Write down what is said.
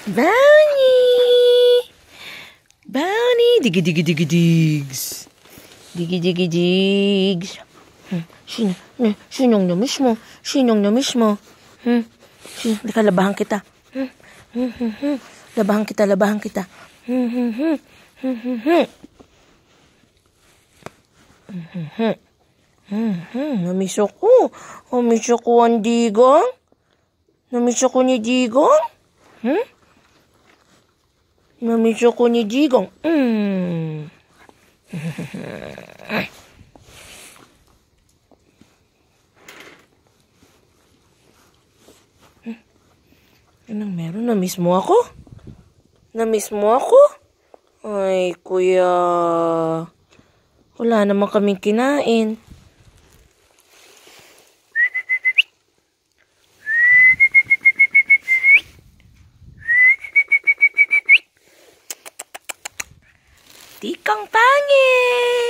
Bounty! Bounty! Digi digi digi digs. Digi digi digs. Sinong namiss mo? Sinong namiss mo? Lika, labahan kita. Labahan kita, labahan kita. Namiss ako. Namiss ako ang digong. Namiss ako ni Digong. Namiss ako ni Digong. Anong meron? Namiss mo ako? Namiss mo ako? Ay, kuya. Wala naman kaming kinain. Tikang pangit!